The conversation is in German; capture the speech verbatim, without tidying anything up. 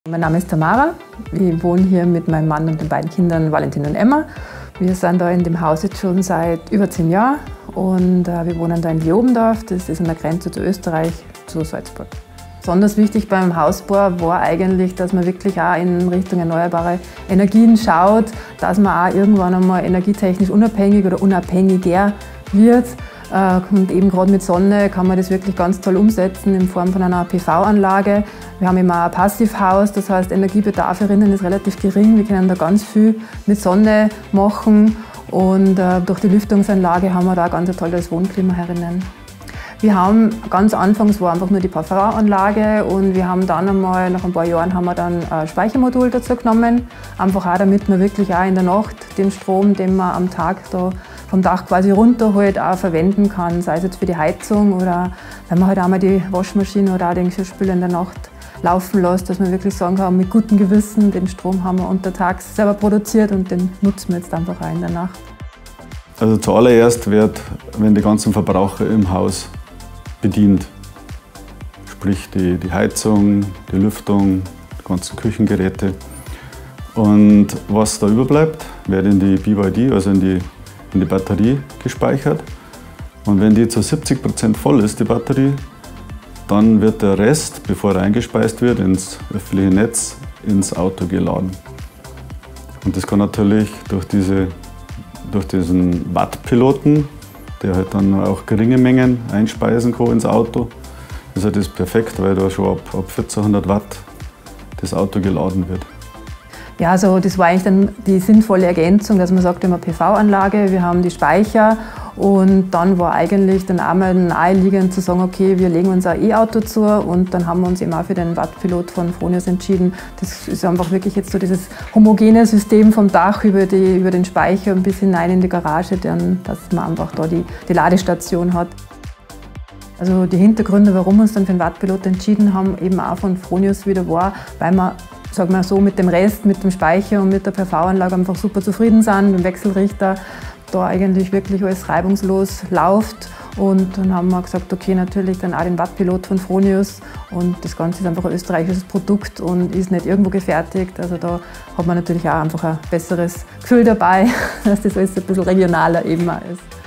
Mein Name ist Tamara. Ich wohne hier mit meinem Mann und den beiden Kindern Valentin und Emma. Wir sind da in dem Haus jetzt schon seit über zehn Jahren und äh, wir wohnen da in Leobendorf, das ist an der Grenze zu Österreich, zu Salzburg. Besonders wichtig beim Hausbau war eigentlich, dass man wirklich auch in Richtung erneuerbare Energien schaut, dass man auch irgendwann einmal energietechnisch unabhängig oder unabhängiger wird. Und eben gerade mit Sonne kann man das wirklich ganz toll umsetzen in Form von einer P V-Anlage. Wir haben immer ein Passivhaus, das heißt Energiebedarf herinnen ist relativ gering. Wir können da ganz viel mit Sonne machen und äh, durch die Lüftungsanlage haben wir da ein ganz tolles Wohnklima herinnen. Wir haben ganz anfangs war einfach nur die P V-Anlage und wir haben dann einmal, nach ein paar Jahren haben wir dann ein Speichermodul dazu genommen. Einfach auch, damit man wirklich auch in der Nacht den Strom, den man am Tag da vom Dach quasi runterholt, auch verwenden kann. Sei es jetzt für die Heizung oder wenn man halt auch mal die Waschmaschine oder auch den Geschirrspüler in der Nacht laufen lässt, dass man wirklich sagen kann, mit gutem Gewissen, den Strom haben wir untertags selber produziert und den nutzen wir jetzt einfach auch in der Nacht. Also zuallererst wird, wenn die ganzen Verbraucher im Haus bedient. Sprich die, die Heizung, die Lüftung, die ganzen Küchengeräte. Und was da überbleibt, wird in die B Y D, also in die, in die Batterie gespeichert. Und wenn die zu siebzig Prozent voll ist, die Batterie, dann wird der Rest, bevor er eingespeist wird, ins öffentliche Netz, ins Auto geladen. Und das kann natürlich durch, diese, durch diesen Wattpiloten, der halt dann auch geringe Mengen einspeisen kann ins Auto, ist halt das perfekt, weil da schon ab, ab vierzehnhundert Watt das Auto geladen wird. Ja, also das war eigentlich dann die sinnvolle Ergänzung, dass man sagt, wir haben eine P V-Anlage, wir haben die Speicher und dann war eigentlich dann auch mal naheliegend zu sagen, okay, wir legen uns ein E-Auto zu und dann haben wir uns eben auch für den Wattpilot von Fronius entschieden. Das ist einfach wirklich jetzt so dieses homogene System vom Dach über, die, über den Speicher bis hinein in die Garage, dann, dass man einfach da die, die Ladestation hat. Also die Hintergründe, warum wir uns dann für den Wattpilot entschieden haben, eben auch von Fronius wieder war, weil wir, sagen wir so, mit dem Rest, mit dem Speicher und mit der P V-Anlage einfach super zufrieden sind, mit dem Wechselrichter, da eigentlich wirklich alles reibungslos läuft. Und dann haben wir gesagt, okay, natürlich dann auch den Wattpilot von Fronius. Und das Ganze ist einfach ein österreichisches Produkt und ist nicht irgendwo gefertigt. Also da hat man natürlich auch einfach ein besseres Gefühl dabei, dass das alles ein bisschen regionaler eben auch ist.